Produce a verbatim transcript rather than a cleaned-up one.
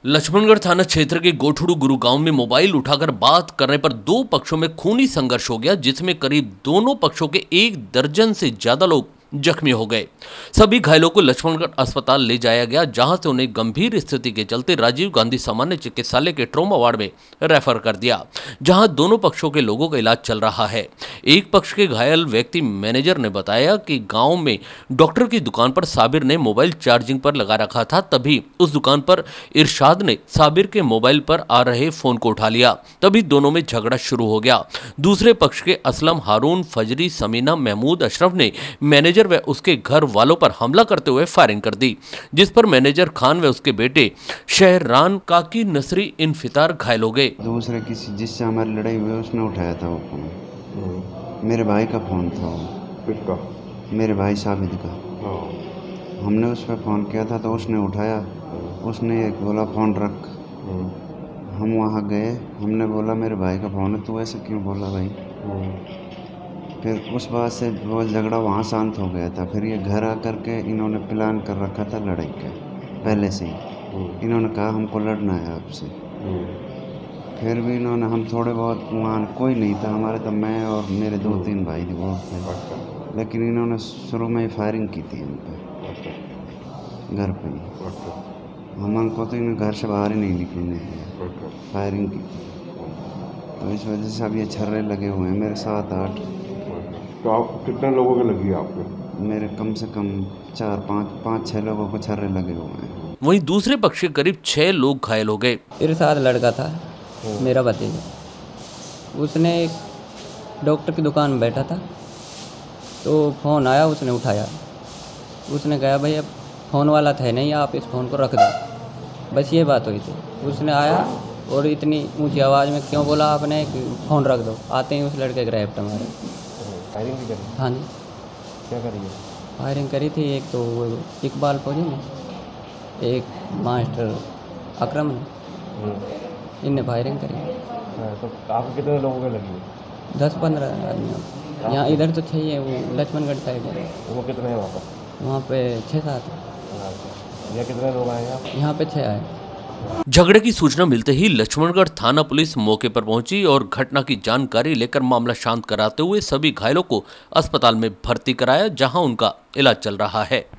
लक्ष्मणगढ़ थाना क्षेत्र के गोठड़ू गुरु गांव में मोबाइल उठाकर बात करने पर दो पक्षों में खूनी संघर्ष हो गया, जिसमें करीब दोनों पक्षों के एक दर्जन से ज्यादा लोग जख्मी हो गए। सभी घायलों को लक्ष्मणगढ़ अस्पताल ले जाया गया, जहां से उन्हें गंभीर स्थिति के चलते राजीव गांधी सामान्य चिकित्सालय के ट्रॉमा वार्ड में रेफर कर दिया, जहां दोनों पक्षों के लोगों का इलाज चल रहा है। एक पक्ष के घायल व्यक्ति मैनेजर ने बताया कि गांव में डॉक्टर की दुकान पर साबिर ने मोबाइल चार्जिंग पर लगा रखा था, तभी उस दुकान पर इरशाद ने साबिर के मोबाइल पर आ रहे फोन को उठा लिया, तभी दोनों में झगड़ा शुरू हो गया। दूसरे पक्ष के असलम, हारून, फजरी, समीना, महमूद, अशरफ ने मैनेजर व उसके घर वालों पर हमला करते हुए फायरिंग कर दी, जिस पर मैनेजर खान व उसके बेटे शहरान, काकी, नसरी, इनफितार घायल हो गए। दूसरे किसी जिससे हमारी लड़ाई हुई उसने उठाया था वो फोन, मेरे भाई का फोन था वो। किसका? मेरे भाई साबिद का। हमने उस पर फ़ोन किया था तो उसने उठाया, उसने एक बोला फ़ोन रख। हम वहाँ गए, हमने बोला मेरे भाई का फ़ोन है, तू ऐसे क्यों बोला भाई? फिर उस बात से वो झगड़ा वहाँ शांत हो गया था। फिर ये घर आकर के इन्होंने प्लान कर रखा था लड़ाई का पहले से ही। इन्होंने कहा हमको लड़ना है आपसे। फिर भी इन्होंने, हम थोड़े बहुत, वहाँ कोई नहीं था हमारे, तो मैं और मेरे दो तीन भाई थे वो थे, लेकिन इन्होंने शुरू में ही फायरिंग की थी इन पर, घर पे ही। हमको तो इन्हें घर से बाहर ही नहीं निकलने दिया, फायरिंग की। तो इस वजह से अब ये छर्रे लगे हुए हैं मेरे सात आठ। तो आप कितने लोगों के लगी आपके? मेरे कम से कम चार पाँच पाँच छः लोगों को छर्रे लगे हुए हैं। वहीं दूसरे पक्ष के करीब छह लोग घायल हो गए। इरशाद लड़का था मेरा भतीजा, उसने डॉक्टर की दुकान में बैठा था तो फ़ोन आया, उसने उठाया। उसने कहा भैया फ़ोन वाला था नहीं, आप इस फ़ोन को रख दो, बस ये बात हुई थी। उसने आया और इतनी ऊंची आवाज़ में क्यों बोला आपने कि फ़ोन रख दो। आते ही उस लड़के के रैप्ट मारे। फायरिंग भी करी? हाँ जी। क्या करी है? फायरिंग करी थी, एक तो वो इकबाल फौजी ने, एक मास्टर अकरम ने, इनने फायरिंग करी। तो आपको कितने लोगों के लगी? दस पंद्रह आदमी। यहाँ इधर तो छः है, वो लक्ष्मणगढ़ साइड है। वो कितने हैं वहाँ पर? वहाँ पे छः सात। यहाँ कितने लोग आए हैं? यहाँ पे छः आए। झगड़े की सूचना मिलते ही लक्ष्मणगढ़ थाना पुलिस मौके पर पहुंची और घटना की जानकारी लेकर मामला शांत कराते हुए सभी घायलों को अस्पताल में भर्ती कराया, जहां उनका इलाज चल रहा है।